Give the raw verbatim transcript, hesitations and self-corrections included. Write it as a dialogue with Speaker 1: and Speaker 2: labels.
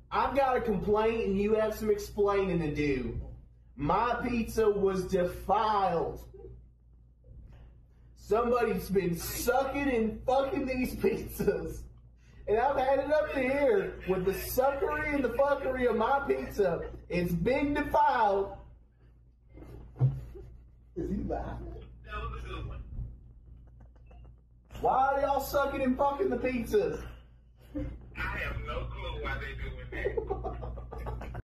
Speaker 1: I've got a complaint and you have some explaining to do. My pizza was defiled. Somebody's been sucking and fucking these pizzas. And I've had it up to here with the suckery and the fuckery of my pizza. It's been defiled.
Speaker 2: Is he laughing?
Speaker 1: Why are y'all sucking and fucking the pizzas?